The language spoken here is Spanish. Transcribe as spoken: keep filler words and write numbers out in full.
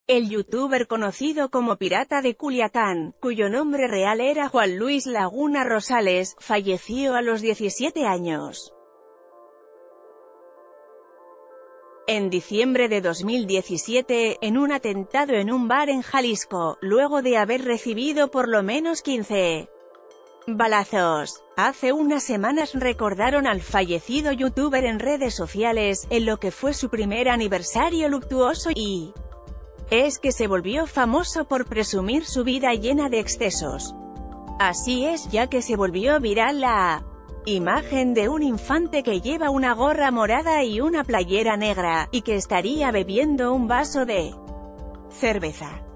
El youtuber conocido como Pirata de Culiacán, cuyo nombre real era Juan Luis Laguna Rosales, falleció a los diecisiete años. En diciembre de dos mil diecisiete, en un atentado en un bar en Jalisco, luego de haber recibido por lo menos quince balazos. Hace unas semanas recordaron al fallecido youtuber en redes sociales, en lo que fue su primer aniversario luctuoso, y es que se volvió famoso por presumir su vida llena de excesos. Así es, ya que se volvió viral la imagen de un infante que lleva una gorra morada y una playera negra, y que estaría bebiendo un vaso de cerveza.